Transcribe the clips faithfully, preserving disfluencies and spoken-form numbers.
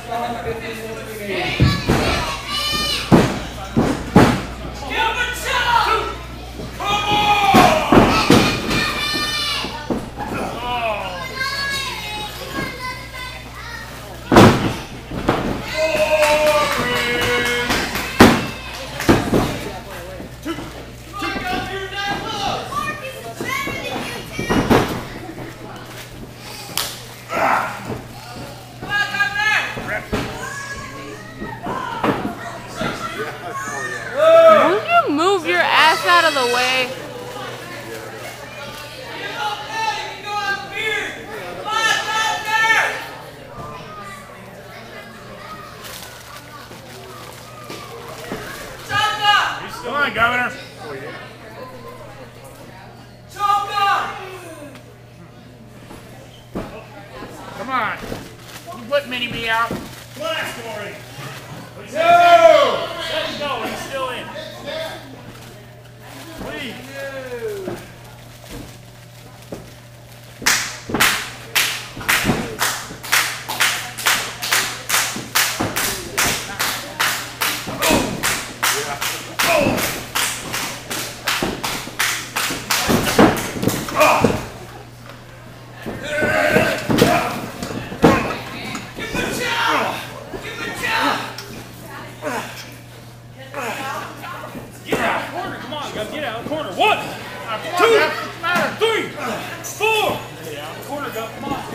Out of the way. Come on, Governor. Come on. You put Mini-Me out. Blast already. No! Let him go. He's still in. Please. Get out of the corner. One, two, three, four. Get out of the corner, go. Come on.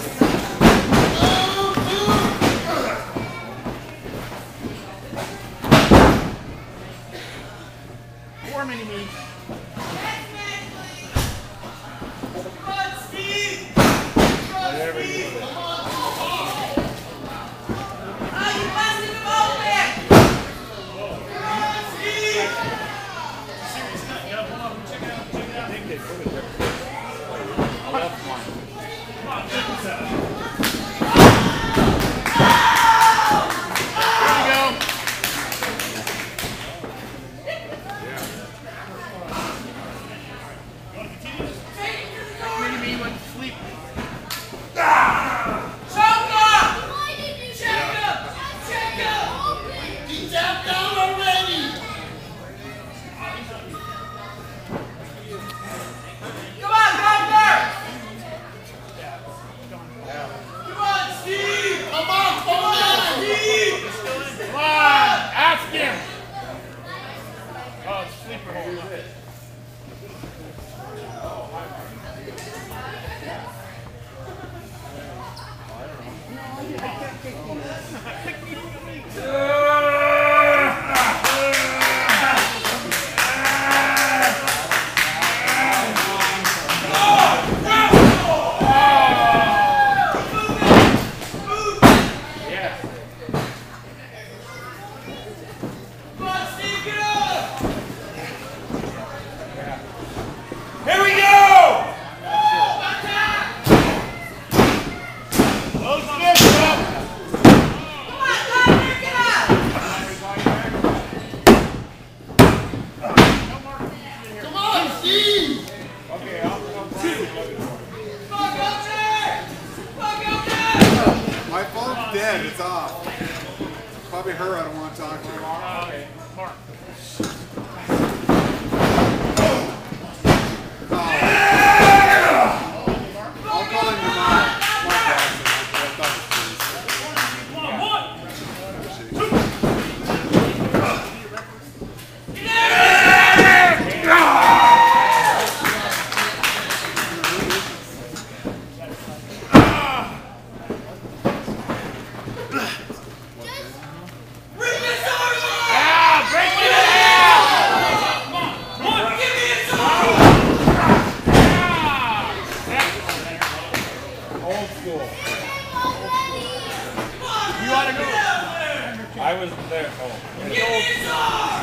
Four Mini-Me. Come on, Steve. There we go. Oh, you busted him open. Come on, Steve. My phone's dead, it's off. Probably her I don't want to talk to. Okay, Mark. I'll call him tomorrow. I was there. Oh. Give me a star!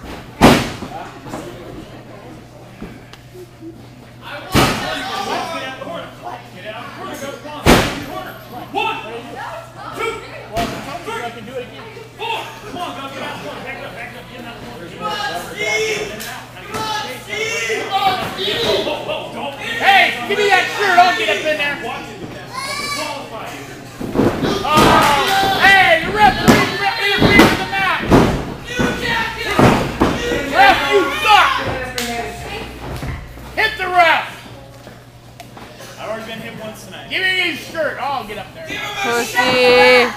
I want that. Get out of the corner. Get out of the corner. Go. Come on. Get in the corner. One, two, three. I can do it again. Four. Come on, go. Get out of the corner. Back up. Back up. Get out of the corner. Come on, Steve. Come on, Steve. Come on, Steve. Oh, oh, don't. Hey, give me that shirt. I'll get up in there. Watch it. Qualify. Oh. Easy.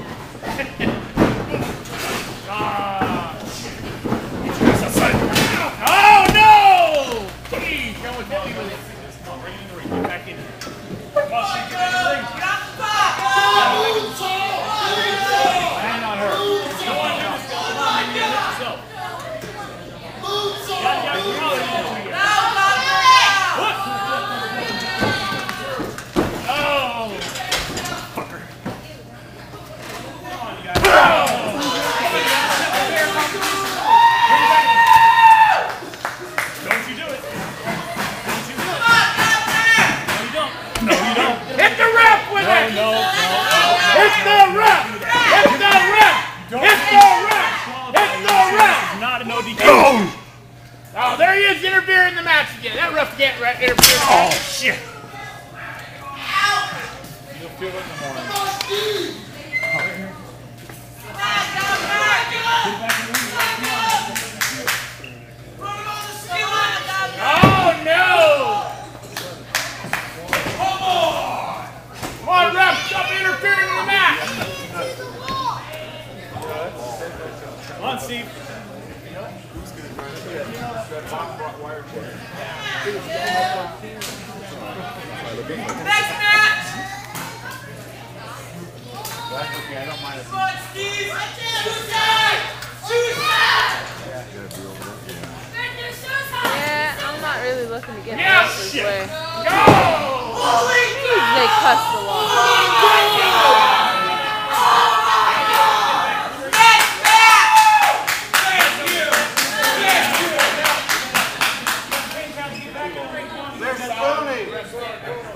Oh no! Jeez, no one hit me with it. Come on, bring it in the ring. Get back in there. Come on, Steve, get in the ring. Land on her. Go on, go on. Come on, make it yourself. Yeah, yeah, come on. What? Oh! Fucker. Come on, you guys. Oh! Don't you do it. Don't you do it. No, you don't. No, you don't. Hit the ref with No, it. no, no. Hit the ref. Hit the ref. Hit the ref. Hit the ref. Not a no D Q. Oh, there he is interfering in the match again. That ref can't re- interfere in the match. Oh, shit. You'll feel it in the morning. Oh, no! Come on, ref. Stop interfering in the match. Come on, Steve. Next match! That's okay, I don't mind it. Come on, Steve! Suicide! Suicide! Yeah, I'm not really looking to get Yeah, this shit. way. Go! Holy Jeez, they cuss a lot. Next match! Thank you! They're spooning.